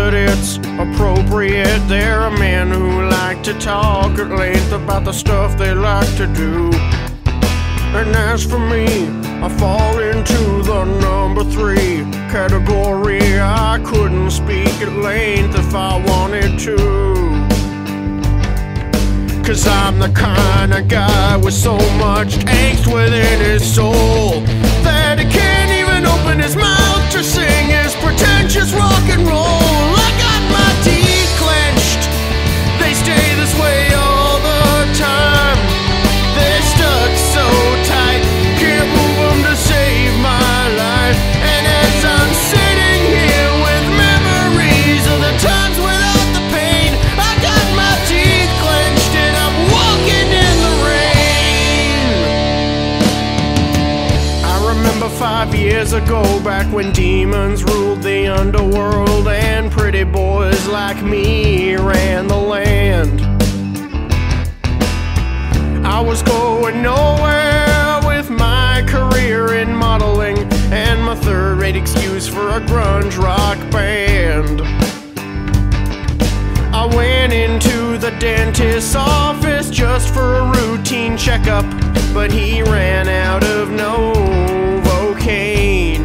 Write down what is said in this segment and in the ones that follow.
that it's appropriate. They're a man who like to talk at length about the stuff they like to do. And as for me, I fall into the number 3 category. I couldn't speak at length if I wanted to, 'cause I'm the kind of guy with so much angst within his soul that he can't even open his mouth to sing his pretentious rock and roll. I got my teeth clenched, they stay this way all the time. They're stuck so tight, can't move them to save my life. And as I'm sitting here with memories of the times without the pain, I got my teeth clenched and I'm walking in the rain. I remember 5 years ago, back when demons ruled the underworld and pretty boys like me ran the land. I was going nowhere with my career in modeling and my third-rate excuse for a grunge rock band. I went into the dentist's office just for a routine checkup, but he ran out of Novocaine.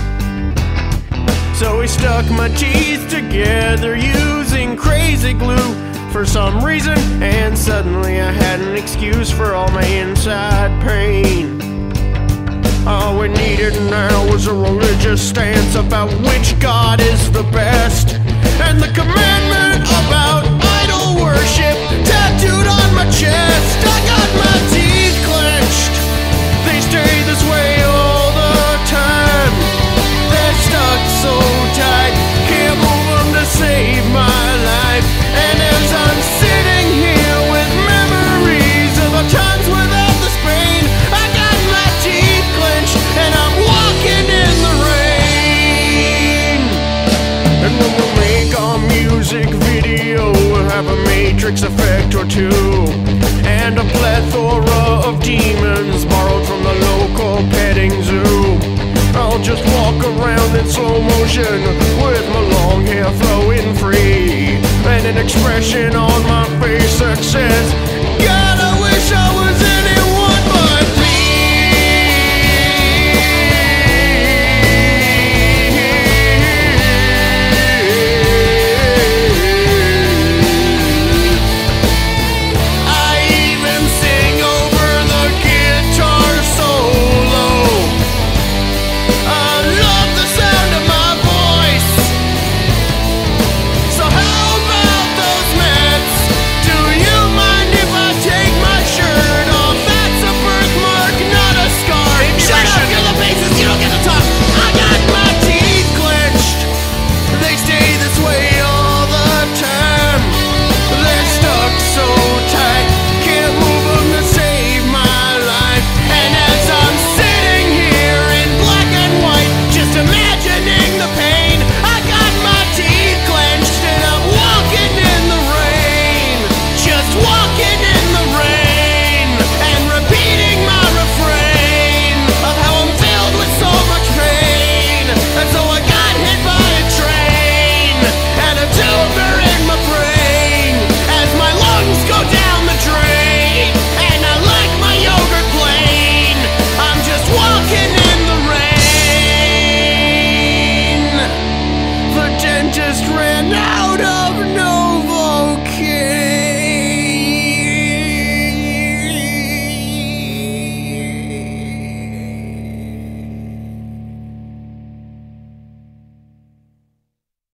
So he stuck my teeth together using crazy glue for some reason, and suddenly I had an excuse for all my inside pain. All we needed now was a religious stance about which God is the best, and the commandment about idol worship tattooed on my chest. I got my teeth clenched, they stay this way all the time. They're stuck so tight, can't move them to save my life. And as I'm sitting here with memories of the times without this pain, I got my teeth clenched and I'm walking in the rain. And when we make our music video, we'll have a matrix effect or two, and a plethora of demons borrowed from the local petting zoo. I'll just walk around in slow motion with my long hair flowing free, and an expression on my face that says,